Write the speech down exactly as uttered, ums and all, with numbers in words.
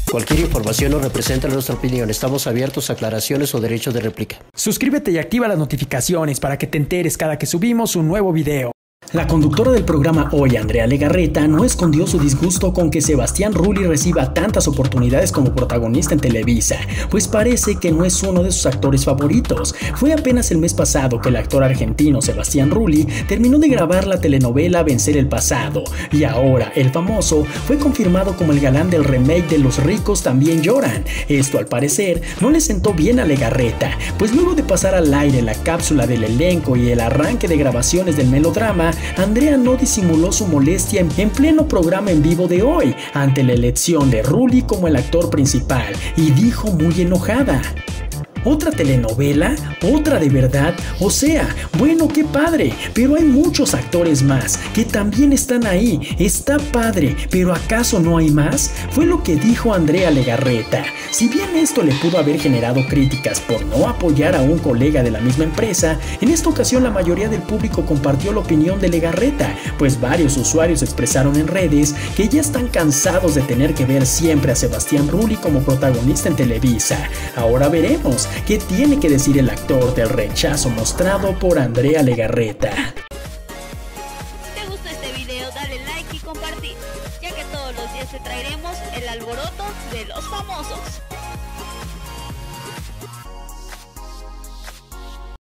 Cualquier información no representa nuestra opinión. Estamos abiertos a aclaraciones o derechos de réplica. Suscríbete y activa las notificaciones para que te enteres cada que subimos un nuevo video. La conductora del programa Hoy, Andrea Legarreta, no escondió su disgusto con que Sebastián Rulli reciba tantas oportunidades como protagonista en Televisa, pues parece que no es uno de sus actores favoritos. Fue apenas el mes pasado que el actor argentino Sebastián Rulli terminó de grabar la telenovela Vencer el Pasado, y ahora el famoso fue confirmado como el galán del remake de Los ricos también lloran. Esto al parecer no le sentó bien a Legarreta, pues luego de pasar al aire la cápsula del elenco y el arranque de grabaciones del melodrama, Andrea no disimuló su molestia en pleno programa en vivo de Hoy ante la elección de Rulli como el actor principal y dijo muy enojada: ¿otra telenovela? ¿Otra de verdad? O sea, bueno, qué padre, pero hay muchos actores más que también están ahí. Está padre, pero ¿acaso no hay más? Fue lo que dijo Andrea Legarreta. Si bien esto le pudo haber generado críticas por no apoyar a un colega de la misma empresa, en esta ocasión la mayoría del público compartió la opinión de Legarreta, pues varios usuarios expresaron en redes que ya están cansados de tener que ver siempre a Sebastián Rulli como protagonista en Televisa. Ahora veremos qué tiene que decir el actor del rechazo mostrado por Andrea Legarreta. Si te gustó este video, dale like y compartir, ya que todos los días te traeremos el alboroto de los famosos.